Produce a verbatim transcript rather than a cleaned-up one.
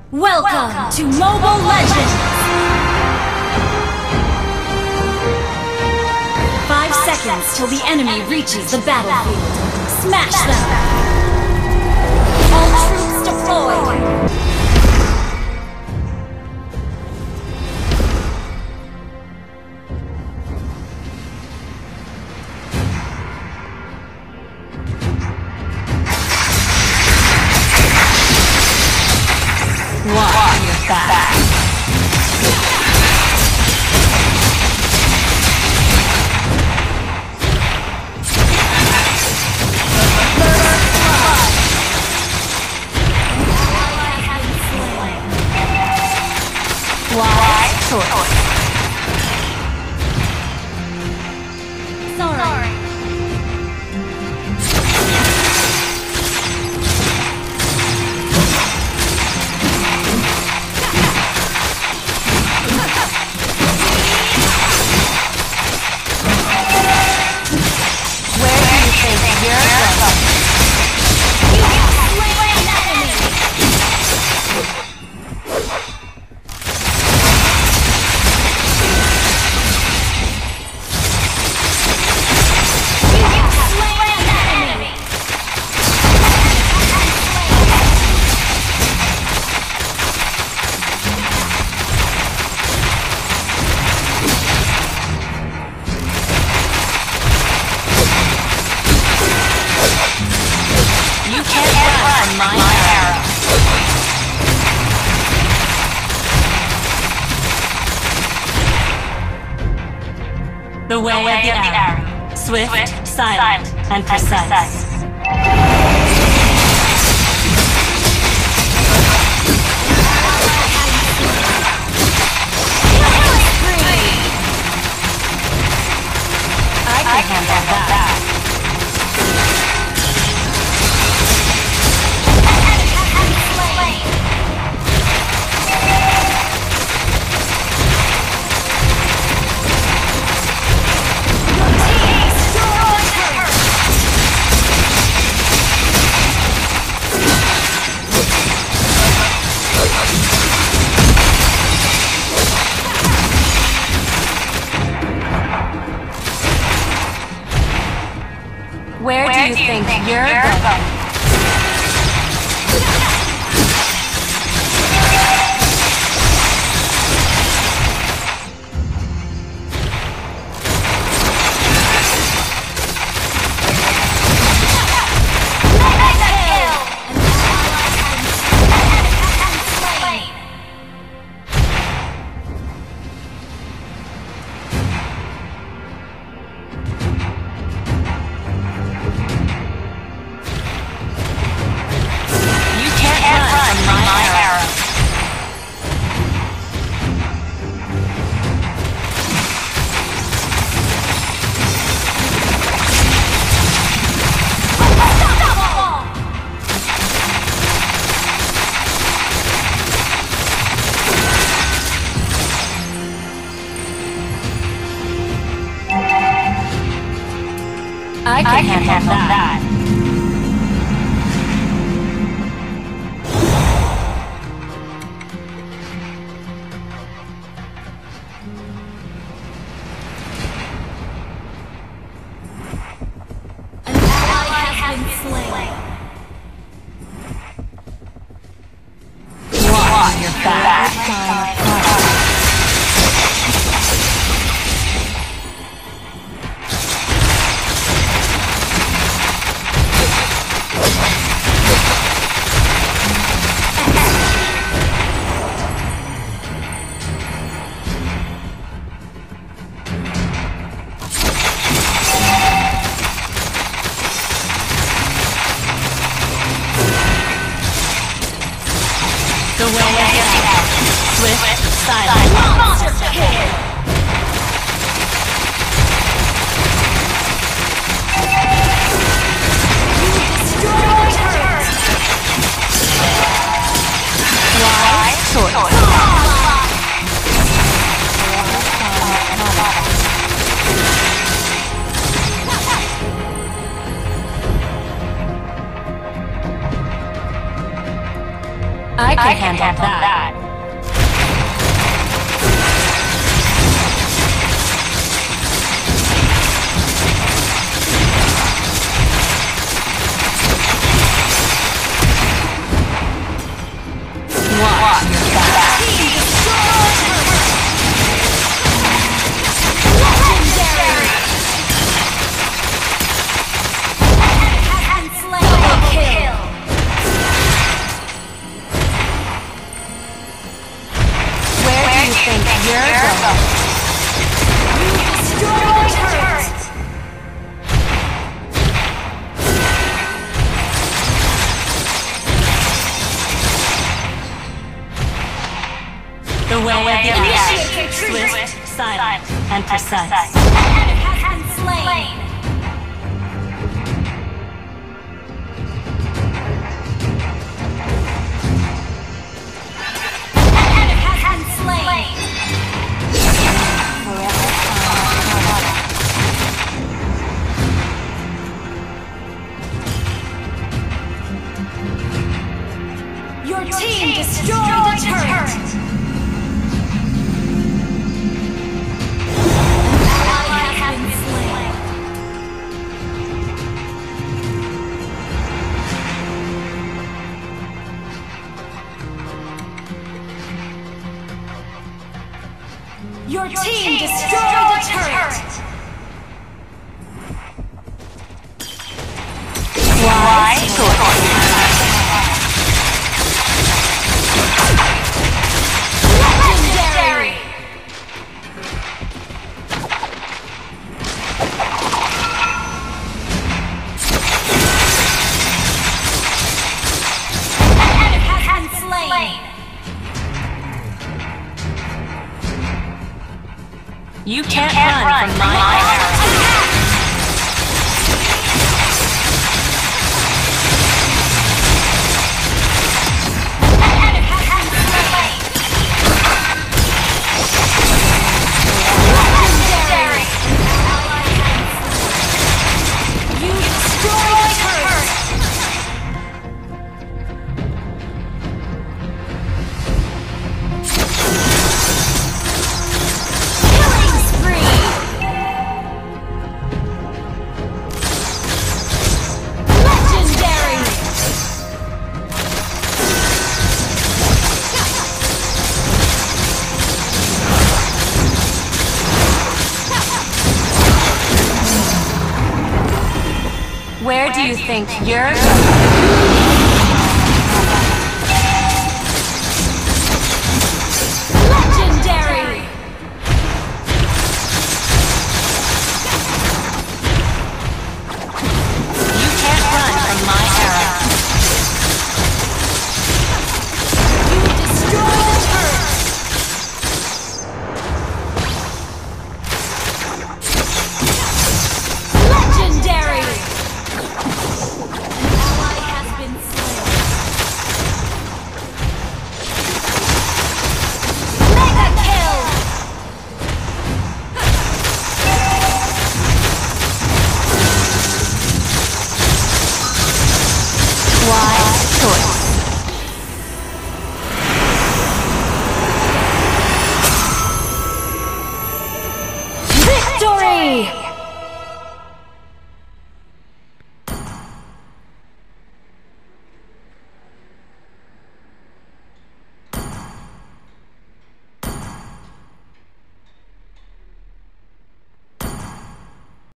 Welcome to Mobile Legends! Five seconds till the enemy reaches the battlefield. Smash them! All troops deployed! Watch your back. Wise choice. Sorry. The way, the way of the, of the arrow. arrow. Swift, Swift silent, silent, and precise. And precise. I can, I can handle, handle that. that. Where, Where do you, do you think, think you're, you're going? going? I can, I can handle, handle that. that. An ally has been slain. Watch your back. The way of the arrow. Swift, silent, monster kill. Wise choice. I can I can handle that. Watch your back. Legendary! And slain. Double kill. Where do you think you're going? Destroy the turret. The way of the Initiate Ash. retreat. Swift, silent, and precise. Has been slain. Has been slain. Your team destroyed the turret. Ally has been slain. Your team destroyed the turret. Wise choice. Legendary. Has been slain. You can't, run, run from my arrows. You destroyed the turret. Killing spree. Legendary. Where do you think you're going?